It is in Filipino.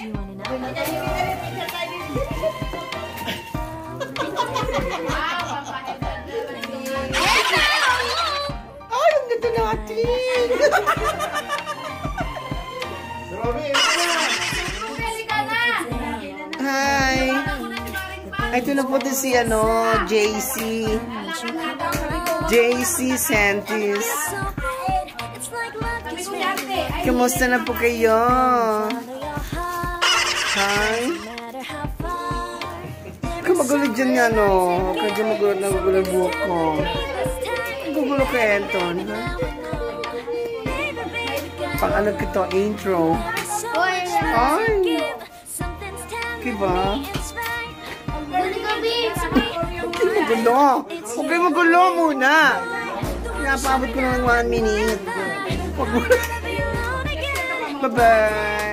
Ay, ang ganda natin! Hi! Ito na po din si JC. JC Santis. Kamusta na po kayo? Hi! Magulo dyan nga, no? Kaya magulo buhok ko. Magulo kay Anton, ha? Pang ano kito, intro. Ay! Diba? Huwag kayo magulo muna. Napabot ko ng 1 minute. Bye-bye!